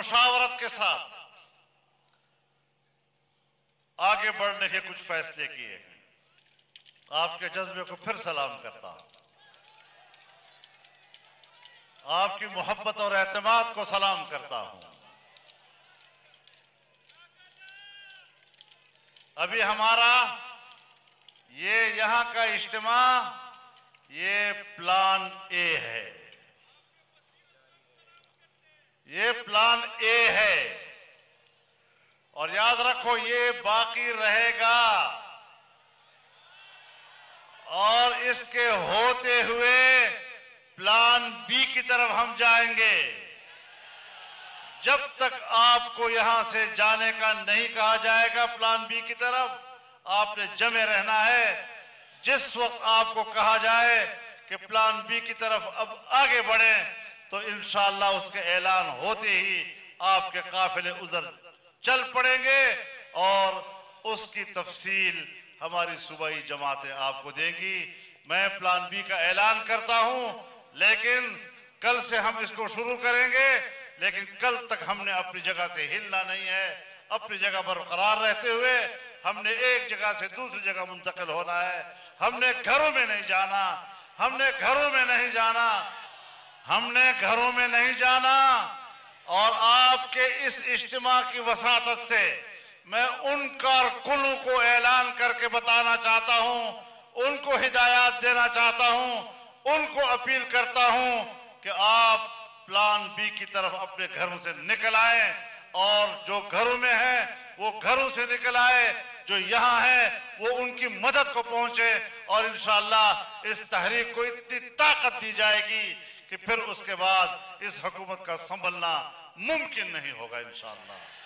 مشاورت کے ساتھ آگے بڑھنے کے کچھ فیصلے کیے ہیں۔ آپ کے جذبے کو پھر سلام کرتا ہوں، آپ کی محبت اور اعتماد کو سلام کرتا ہوں۔ ابھی ہمارا یہ یہاں کا اجتماع یہ پلان اے ہے، یہ پلان اے ہے، اور یاد رکھو یہ باقی رہے گا، اور اس کے ہوتے ہوئے پلان بی کی طرف ہم جائیں گے۔ جب تک آپ کو یہاں سے جانے کا نہیں کہا جائے گا پلان بی کی طرف، آپ نے جمے رہنا ہے۔ جس وقت آپ کو کہا جائے کہ پلان بی کی طرف اب آگے بڑھیں تو انشاءاللہ اس کے اعلان ہوتے ہی آپ کے قافلے ادھر چل پڑیں گے، اور اس کی تفصیل ہماری صوبائی جماعتیں آپ کو دیں گی۔ میں پلان بی کا اعلان کرتا ہوں، لیکن کل سے ہم اس کو شروع کریں گے، لیکن کل تک ہم نے اپنی جگہ سے ہلنا نہیں ہے۔ اپنی جگہ برقرار رہتے ہوئے ہم نے ایک جگہ سے دوسری جگہ منتقل ہونا ہے۔ ہم نے گھروں میں نہیں جانا، ہم نے گھروں میں نہیں جانا، ہم نے گھروں میں نہیں جانا۔ اور آپ کے اس اجتماع کی وساطت سے میں ان کارکنوں کو اعلان کر کے بتانا چاہتا ہوں، ان کو ہدایات دینا چاہتا ہوں، ان کو اپیل کرتا ہوں کہ آپ پلان بی کی طرف اپنے گھروں سے نکل آئیں، اور جو گھروں میں ہیں وہ گھروں سے نکل آئے، جو یہاں ہیں وہ ان کی مدد کو پہنچے، اور انشاءاللہ اس تحریک کو اتنی طاقت دی جائے گی کہ پھر اس کے بعد اس حکومت کا سنبھلنا ممکن نہیں ہوگا انشاءاللہ۔